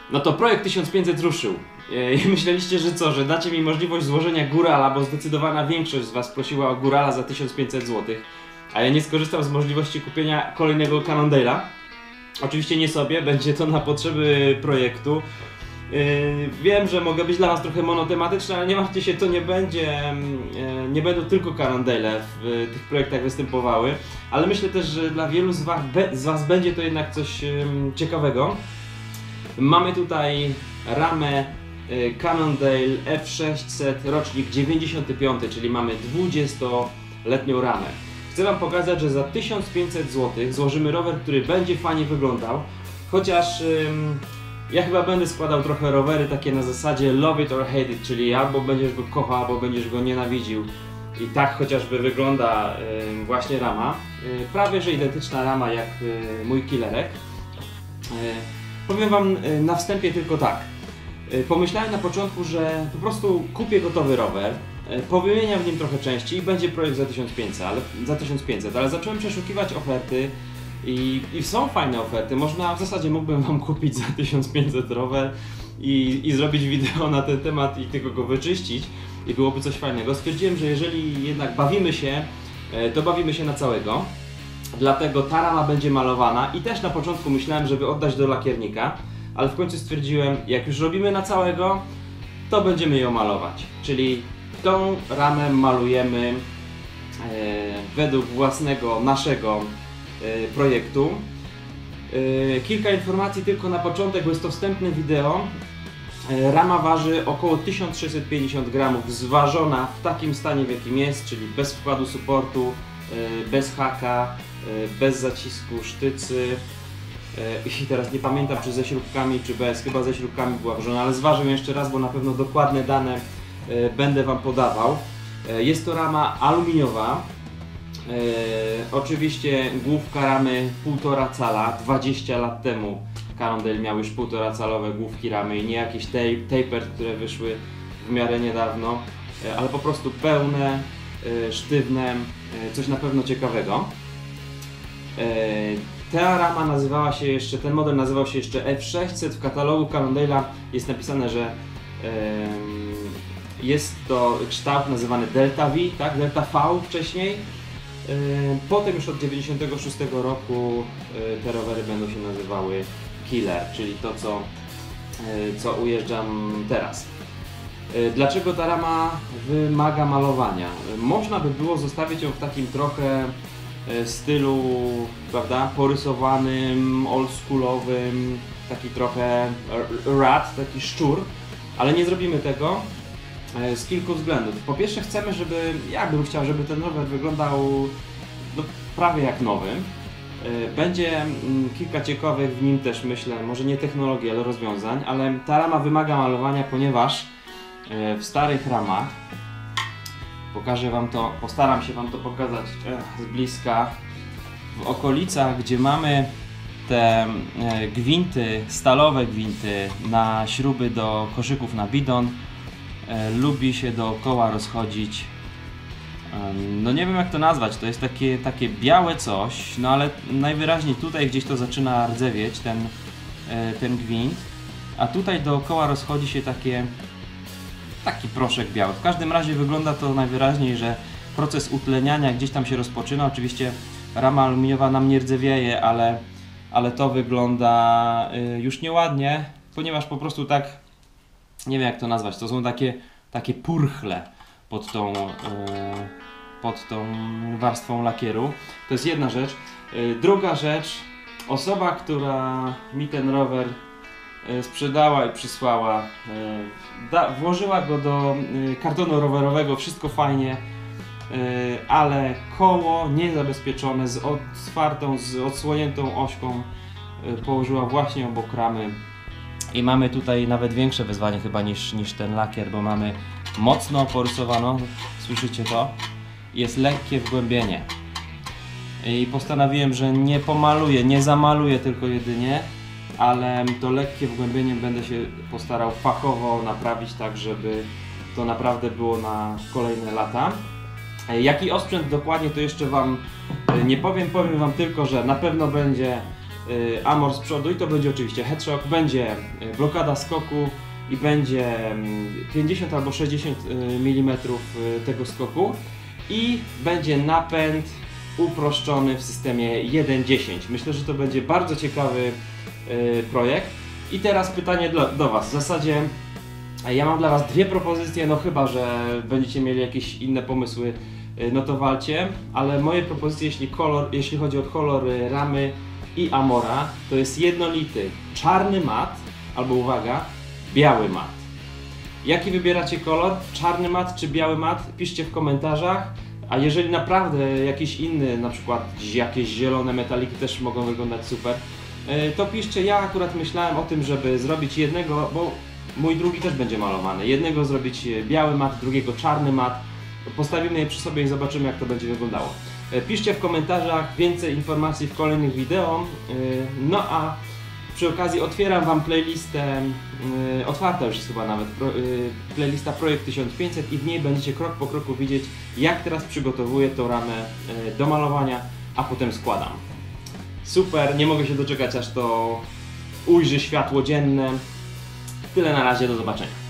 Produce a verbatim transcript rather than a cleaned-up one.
No to projekt tysiąc pięćset ruszył. I myśleliście, że co, że dacie mi możliwość złożenia górala, bo zdecydowana większość z was prosiła o górala za tysiąc pięćset złotych. A ja nie skorzystam z możliwości kupienia kolejnego Cannondale'a. Oczywiście nie sobie, będzie to na potrzeby projektu. Yy, wiem, że mogę być dla was trochę monotematyczny, ale nie martwcie się, to nie będzie, yy, nie będą tylko Cannondale w yy, tych projektach występowały, ale myślę też, że dla wielu z was, be, z was będzie to jednak coś yy, ciekawego. Mamy tutaj ramę yy, Cannondale F sześćset rocznik dziewięćdziesiąty piąty, czyli mamy dwudziestoletnią ramę. Chcę wam pokazać, że za tysiąc pięćset złotych złożymy rower, który będzie fajnie wyglądał, chociaż yy, ja chyba będę składał trochę rowery takie na zasadzie love it or hate it, czyli albo będziesz go kochał, albo będziesz go nienawidził. I tak chociażby wygląda y, właśnie rama. Y, prawie że identyczna rama jak y, mój killerek. Y, powiem wam y, na wstępie tylko tak. Y, pomyślałem na początku, że po prostu kupię gotowy rower, y, powymieniam w nim trochę części i będzie projekt za tysiąc pięćset, ale, za tysiąc pięćset, ale zacząłem przeszukiwać oferty. I, I są fajne oferty, można, w zasadzie mógłbym wam kupić za tysiąc pięćset rower i, i zrobić wideo na ten temat i tylko go wyczyścić i byłoby coś fajnego. Stwierdziłem, że jeżeli jednak bawimy się, to bawimy się na całego. Dlatego ta rama będzie malowana i też na początku myślałem, żeby oddać do lakiernika, ale w końcu stwierdziłem, jak już robimy na całego, to będziemy ją malować. Czyli tą ramę malujemy e, według własnego, naszego projektu. Kilka informacji tylko na początek, bo jest to wstępne wideo. Rama waży około tysiąc sześćset pięćdziesiąt gramów, zważona w takim stanie, w jakim jest, czyli bez wkładu supportu, bez haka, bez zacisku sztycy. I teraz nie pamiętam, czy ze śrubkami, czy bez, chyba ze śrubkami była ważona, ale zważę jeszcze raz, bo na pewno dokładne dane będę wam podawał. Jest to rama aluminiowa. E, oczywiście główka ramy półtora cala, dwadzieścia lat temu Cannondale miał już półtora calowe główki ramy i nie jakieś taper, które wyszły w miarę niedawno, e, ale po prostu pełne, e, sztywne, e, coś na pewno ciekawego. E, ta rama nazywała się jeszcze, ten model nazywał się jeszcze F sześćset, w katalogu Cannondale'a jest napisane, że e, jest to kształt nazywany Delta V, tak? Delta V wcześniej. Potem już od dziewięćdziesiątego szóstego roku te rowery będą się nazywały Killer, czyli to co, co ujeżdżam teraz. Dlaczego ta rama wymaga malowania? Można by było zostawić ją w takim trochę stylu, prawda, porysowanym, oldschoolowym, taki trochę rat, taki szczur, ale nie zrobimy tego z kilku względów. Po pierwsze chcemy, żeby, ja bym chciał, żeby ten rower wyglądał no, prawie jak nowy. Będzie kilka ciekawych w nim też, myślę, może nie technologii, ale rozwiązań, ale ta rama wymaga malowania, ponieważ w starych ramach, pokażę wam to, postaram się wam to pokazać z bliska, w okolicach, gdzie mamy te gwinty, stalowe gwinty na śruby do koszyków na bidon, lubi się dookoła rozchodzić, no nie wiem jak to nazwać, to jest takie, takie białe coś, no ale najwyraźniej tutaj gdzieś to zaczyna rdzewieć, ten, ten gwint, a tutaj dookoła rozchodzi się takie, taki proszek biały. W każdym razie wygląda to najwyraźniej, że proces utleniania gdzieś tam się rozpoczyna. Oczywiście rama aluminiowa nam nie rdzewieje, ale, ale to wygląda już nieładnie, ponieważ po prostu tak, nie wiem jak to nazwać, to są takie, takie purchle pod tą, pod tą warstwą lakieru. To jest jedna rzecz. Druga rzecz, osoba, która mi ten rower sprzedała i przysłała, da, włożyła go do kartonu rowerowego, wszystko fajnie, ale koło niezabezpieczone, z otwartą, z odsłoniętą ośką położyła właśnie obok ramy. I mamy tutaj nawet większe wyzwanie chyba niż, niż ten lakier, bo mamy mocno porysowano, słyszycie to? Jest lekkie wgłębienie. I postanowiłem, że nie pomaluję, nie zamaluję tylko jedynie, ale to lekkie wgłębienie będę się postarał fachowo naprawić tak, żeby to naprawdę było na kolejne lata. Jaki osprzęt dokładnie to jeszcze wam nie powiem, powiem wam tylko, że na pewno będzie Amor z przodu i to będzie oczywiście headshock, będzie blokada skoku i będzie pięćdziesiąt albo sześćdziesiąt milimetrów tego skoku i będzie napęd uproszczony w systemie jeden dziesięć. Myślę, że to będzie bardzo ciekawy projekt. I teraz pytanie do, do Was. W zasadzie ja mam dla Was dwie propozycje, no chyba że będziecie mieli jakieś inne pomysły, no to walcie, ale moje propozycje, jeśli, kolor, jeśli chodzi o kolor ramy i Amora, to jest jednolity czarny mat, albo uwaga, biały mat. Jaki wybieracie kolor? Czarny mat czy biały mat? Piszcie w komentarzach, a jeżeli naprawdę jakiś inny, na przykład jakieś zielone metaliki też mogą wyglądać super, to piszcie. Ja akurat myślałem o tym, żeby zrobić jednego, bo mój drugi też będzie malowany. Jednego zrobić biały mat, drugiego czarny mat. Postawimy je przy sobie i zobaczymy, jak to będzie wyglądało. Piszcie w komentarzach więcej informacji w kolejnych wideo. No a przy okazji otwieram Wam playlistę, otwarta już jest chyba nawet, playlista Projekt tysiąc pięćset i w niej będziecie krok po kroku widzieć, jak teraz przygotowuję tą ramę do malowania, a potem składam. Super, nie mogę się doczekać, aż to ujrzy światło dzienne. Tyle na razie, do zobaczenia.